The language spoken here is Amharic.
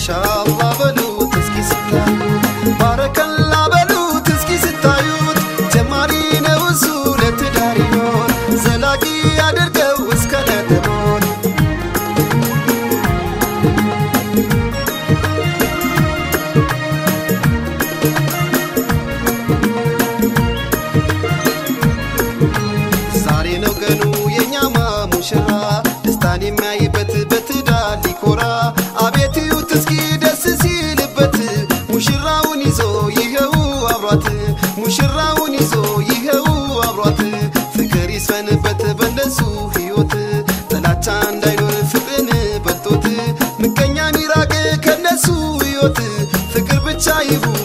ማሻአላህ በሉት እስኪ ስታዩት ባረከላህ በሉት እስኪ ስታዩት ጀማሪ ነው እሱ ለትዳር ሕይወት ዘላቂ ያድርገው እስከ ነጥቦት ዛሬ ነው ቀኑ የኛማ ሙሽራ ደስታን የሚያይበት በትዳር ሊኮራ አቤት ይዩት እስኪ ደስ ሲልበት ሙሽራውን ይዞ ይሄው አብሯት ሙሽራውን ይዞ ይሄው አብሯት ፍቅር ይስፈንበት በእነሱ ሕይወት ጥላቻ እንዳይኖር ፍቅርን በልጦት ምቀኛን ይራቅ ከነሱ ሕይወት ፍቅር ብቻ ይሁን